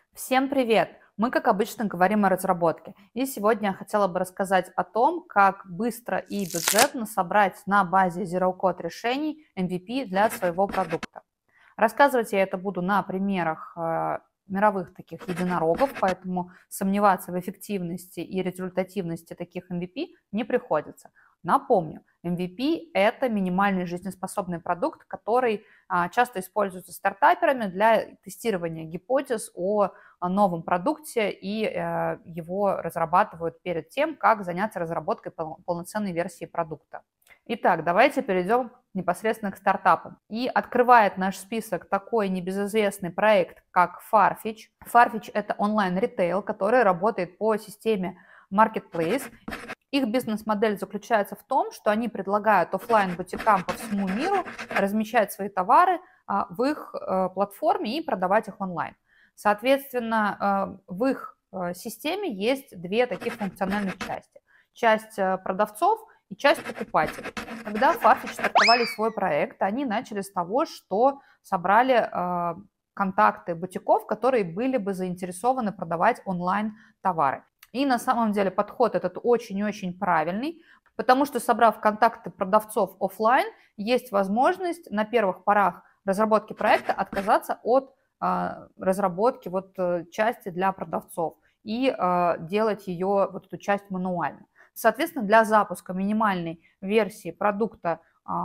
Всем привет! Мы, как обычно, говорим о разработке. И сегодня я хотела бы рассказать о том, как быстро и бюджетно собрать на базе Zero Code решений MVP для своего продукта. Рассказывать я это буду на примерах мировых таких единорогов, поэтому сомневаться в эффективности и результативности таких MVP не приходится. Напомню, MVP – это минимальный жизнеспособный продукт, который часто используется стартаперами для тестирования гипотез о новом продукте, и его разрабатывают перед тем, как заняться разработкой полноценной версии продукта. Итак, давайте перейдем непосредственно к стартапам. И открывает наш список такой небезызвестный проект, как Farfetch. Farfetch – это онлайн-ритейл, который работает по системе Marketplace. Их бизнес-модель заключается в том, что они предлагают офлайн-бутикам по всему миру размещать свои товары в их платформе и продавать их онлайн. Соответственно, в их системе есть две таких функциональных части. Часть продавцов и часть покупателей. Когда Farfetch стартовали свой проект, они начали с того, что собрали контакты бутиков, которые были бы заинтересованы продавать онлайн товары. И на самом деле подход этот очень-очень правильный, потому что, собрав контакты продавцов офлайн, есть возможность на первых порах разработки проекта отказаться от разработки части для продавцов и делать ее, вот эту часть, мануально. Соответственно, для запуска минимальной версии продукта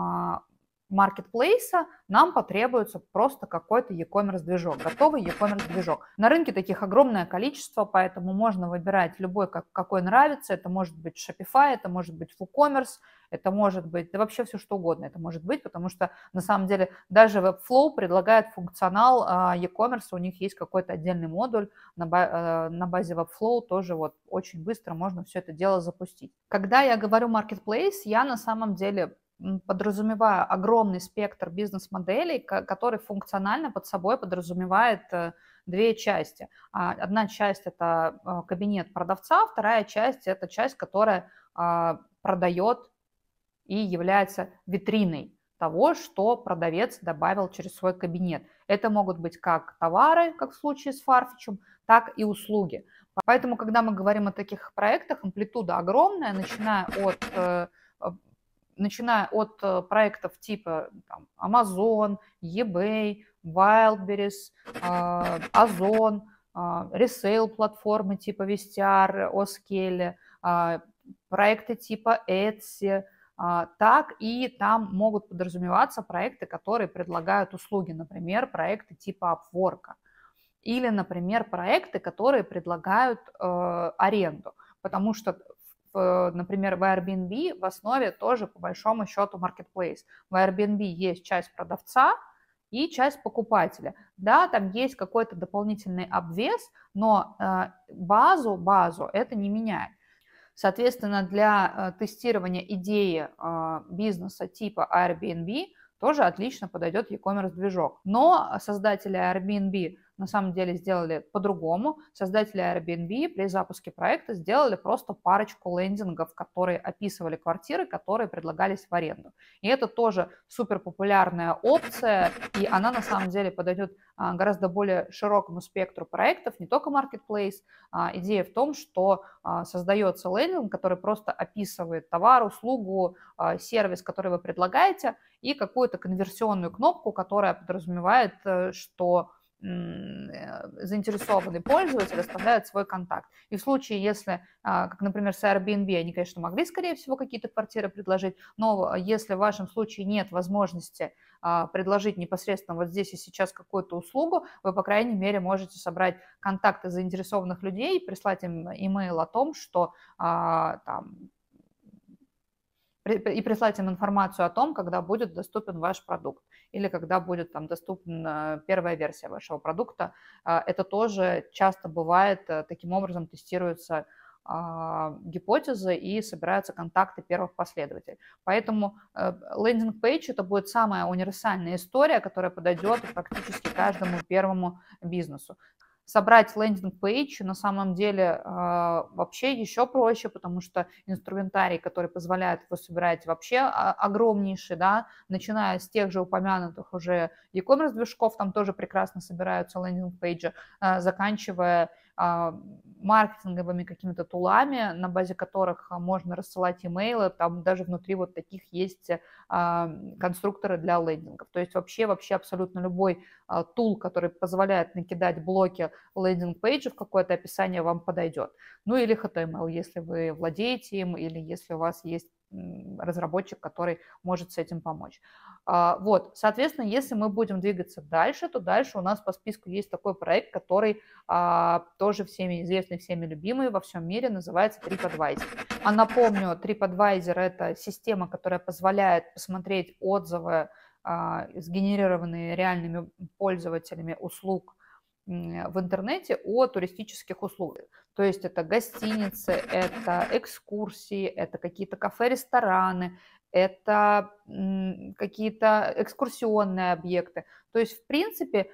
маркетплейса нам потребуется просто какой-то e-commerce движок, готовый e-commerce движок. На рынке таких огромное количество, поэтому можно выбирать любой, какой нравится. Это может быть Shopify, это может быть WooCommerce, это может быть, да вообще все что угодно это может быть, потому что на самом деле даже Webflow предлагает функционал e-commerce, у них есть какой-то отдельный модуль на базе Webflow, тоже вот очень быстро можно все это дело запустить. Когда я говорю Marketplace, я на самом деле подразумеваю огромный спектр бизнес-моделей, который функционально под собой подразумевает две части. Одна часть – это кабинет продавца, вторая часть – это часть, которая продает и является витриной того, что продавец добавил через свой кабинет. Это могут быть как товары, как в случае с Farfetch, так и услуги. Поэтому, когда мы говорим о таких проектах, амплитуда огромная, начиная от проектов типа Amazon, eBay, Wildberries, Озон, ресейл-платформы типа Vestiaire, Oskele, проекты типа Etsy, так и там могут подразумеваться проекты, которые предлагают услуги, например, проекты типа Upwork. Или, например, проекты, которые предлагают аренду, потому что например, в Airbnb в основе тоже по большому счету marketplace. В Airbnb есть часть продавца и часть покупателя. Да, там есть какой-то дополнительный обвес, но базу это не меняет. Соответственно, для тестирования идеи бизнеса типа Airbnb тоже отлично подойдет e-commerce движок. Но создатели Airbnb на самом деле сделали по-другому. Создатели Airbnb при запуске проекта сделали просто парочку лендингов, которые описывали квартиры, которые предлагались в аренду. И это тоже супер популярная опция, и она на самом деле подойдет гораздо более широкому спектру проектов, не только Marketplace. Идея в том, что создается лендинг, который просто описывает товар, услугу, сервис, который вы предлагаете, и какую-то конверсионную кнопку, которая подразумевает, что заинтересованный пользователь оставляет свой контакт. И в случае, если, как, например, с Airbnb, они, конечно, могли, скорее всего, какие-то квартиры предложить, но если в вашем случае нет возможности предложить непосредственно вот здесь и сейчас какую-то услугу, вы, по крайней мере, можете собрать контакты заинтересованных людей, прислать им имейл о том, что и прислать им информацию о том, когда будет доступен ваш продукт или когда будет доступна первая версия вашего продукта. Это тоже часто бывает, таким образом тестируются гипотезы и собираются контакты первых последователей. Поэтому лендинг-пейдж – это будет самая универсальная история, которая подойдет практически каждому первому бизнесу. Собрать лендинг-пейдж на самом деле вообще еще проще, потому что инструментарий, который позволяет его собирать, вообще огромнейший, да, начиная с тех же упомянутых уже e-commerce движков, там тоже прекрасно собираются лендинг-пейджи, заканчивая маркетинговыми какими-то тулами, на базе которых можно рассылать имейлы, там даже внутри вот таких есть конструкторы для лендингов. То есть вообще абсолютно любой тул, который позволяет накидать блоки лендинг-пейджа в какое-то описание, вам подойдет. Ну или HTML, если вы владеете им, или если у вас есть разработчик, который может с этим помочь. Вот, соответственно, если мы будем двигаться дальше, то дальше у нас по списку есть такой проект, который тоже всеми известный, всеми любимый во всем мире, называется TripAdvisor. А напомню, TripAdvisor – это система, которая позволяет посмотреть отзывы, сгенерированные реальными пользователями услуг в интернете о туристических услугах. То есть это гостиницы, это экскурсии, это какие-то кафе, рестораны, это какие-то экскурсионные объекты. То есть, в принципе,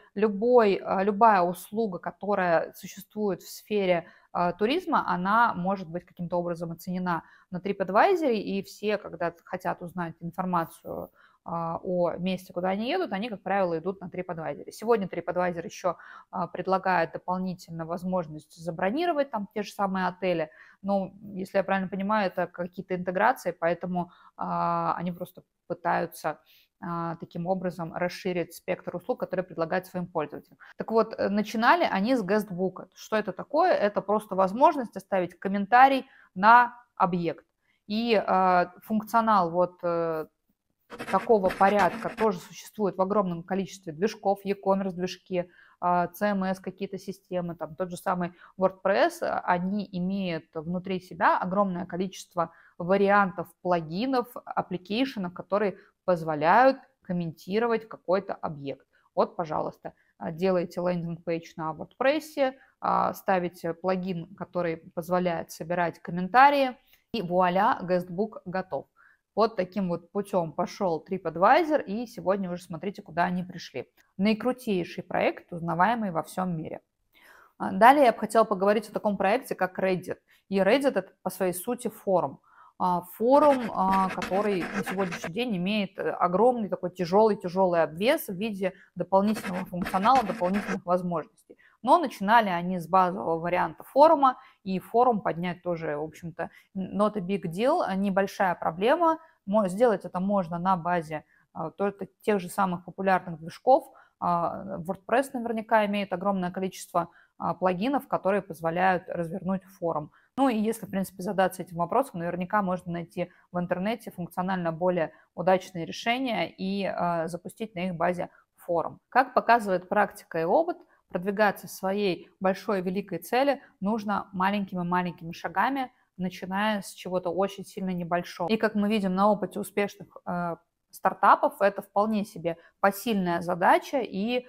любая услуга, которая существует в сфере туризма, она может быть каким-то образом оценена на TripAdvisor, и все, когда хотят узнать информацию о месте, куда они едут, они, как правило, идут на TripAdvisor. Сегодня TripAdvisor еще предлагает дополнительно возможность забронировать там те же самые отели. Но, если я правильно понимаю, это какие-то интеграции, поэтому они просто пытаются таким образом расширить спектр услуг, которые предлагают своим пользователям. Так вот, начинали они с guestbook. Что это такое? Это просто возможность оставить комментарий на объект. И функционал вот такого порядка тоже существует в огромном количестве движков, e-commerce движки, CMS, какие-то системы, там тот же самый WordPress, они имеют внутри себя огромное количество вариантов плагинов, аппликейшенов, которые позволяют комментировать какой-то объект. Вот, пожалуйста, делаете лендинг-пейдж на WordPress, ставите плагин, который позволяет собирать комментарии, и вуаля, guestbook готов. Вот таким вот путем пошел TripAdvisor, и сегодня уже смотрите, куда они пришли. Наикрутейший проект, узнаваемый во всем мире. Далее я бы хотела поговорить о таком проекте, как Reddit. И Reddit – это по своей сути форум. Форум, который на сегодняшний день имеет огромный такой тяжелый обвес в виде дополнительного функционала, дополнительных возможностей. Но начинали они с базового варианта форума, и форум поднять тоже, в общем-то, not a big deal, небольшая проблема. Сделать это можно на базе только тех же самых популярных движков. WordPress наверняка имеет огромное количество плагинов, которые позволяют развернуть форум. Ну и если, в принципе, задаться этим вопросом, наверняка можно найти в интернете функционально более удачные решения и запустить на их базе форум. Как показывает практика и опыт, продвигаться в своей большой великой цели нужно маленькими шагами, начиная с чего-то очень сильно небольшого. И как мы видим на опыте успешных стартапов, это вполне себе посильная задача, и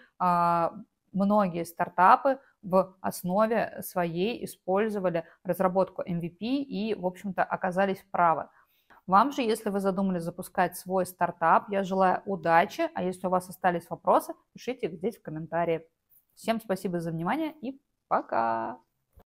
многие стартапы в основе своей использовали разработку MVP и, в общем-то, оказались правы. Вам же, если вы задумали запускать свой стартап, я желаю удачи, а если у вас остались вопросы, пишите их здесь в комментарии. Всем спасибо за внимание и пока!